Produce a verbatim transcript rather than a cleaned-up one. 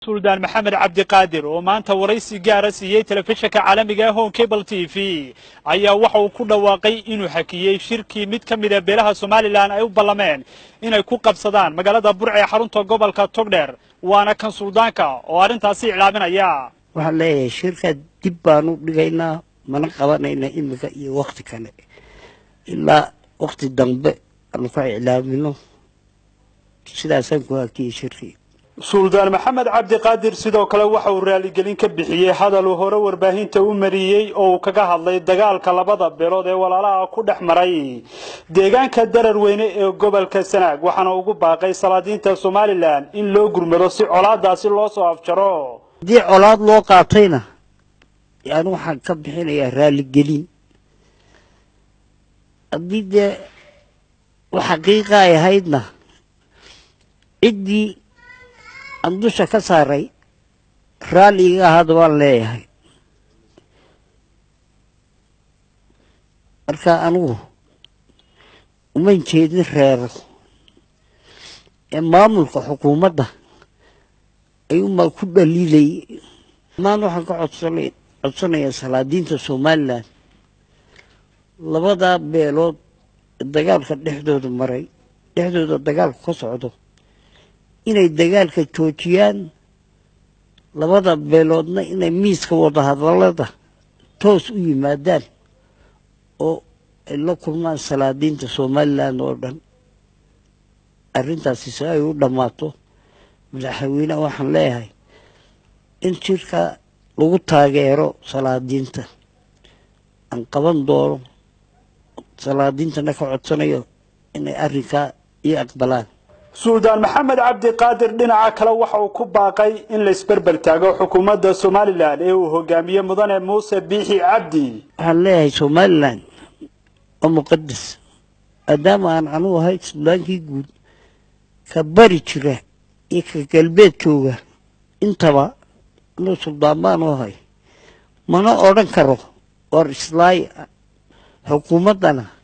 suldaan maxamed cabdiqaadir oo maanta waraysi gaara siiyey telefishinka caalamiga ah Home Cable T V ayaa waxa uu ku dhawaaqay inuu hakiyay shirkii mid ka mid ah beelaha Soomaaliland ay u ballameen inay ku qabsadaan magaalada Burco ee xarunta gobolka Togdheer waana kan suldaanka oo arintaasi iclaaminaya. waxaan leeyahay shirka dib baan u dhigaynaa mana qabanayna imika iyo waqti kale ilaa waqti dambe aan ku iclaamino sidaasaan ku hakiyay shirkii. suldaan maxamed cabdiqaadir sidoo kale waxa uu raali gelin ka bixiyay hadal uu hore warbaahinta u mariyay oo uu kaga hadlay dagaalka labada beelood ee walaalaha ku dhexmaray deegaanka Dararweyne ee gobolka Sanaag waxaana ugu baaqay salaadiinta Soomaaliland in loo gurmado si colaadaasi loo soo afjaro. dii colaad loo qaatayna yaan waxaan ka bixinayaa raali gelin haddii dee wax xaqiiqa ay ahaydna ciddii aan dusha ka saaray raaliga hadda waan leeyahay. marka anigu uma jeedin reero ee maamulka xukuumadda ayuunbaa ku dhaliilay. maan waxaan ka codsanay codsanayaa salaadiinta Somaliland labada beelood dagaalka dhexdooda maray dhexdooda dagaalku ka socdo inay dagaalka joojiyaan labada beeloodna inay miiska wada hadalada toos u yimaadaan oo ay la kulmaan salaadiinta Somaliland oo dhan. arrintaasi si ay u dhammaato madaxweynaha waxaan leeyahay in shirka lagu taageero salaadiinta aan qaban doono salaadiintana ka codsanayo inay arrinkaa ii aqbalaan. suldaan maxamed cabdiqaadir dhinaca kale waxa uu ku baaqay in la isbarbar taago xukuumadda Soomaaliland ee uu hogaamiyo mudane Muuse Biixi Cabdi. waxaan leeyahay Somaliland oo muqadas maadaama aan anigu ahay sudaankii guud ka bari jira iyo ka galbeed jooga intaba inuu suldaan baan u ahay mana odhan karo war islaay xukuumaddana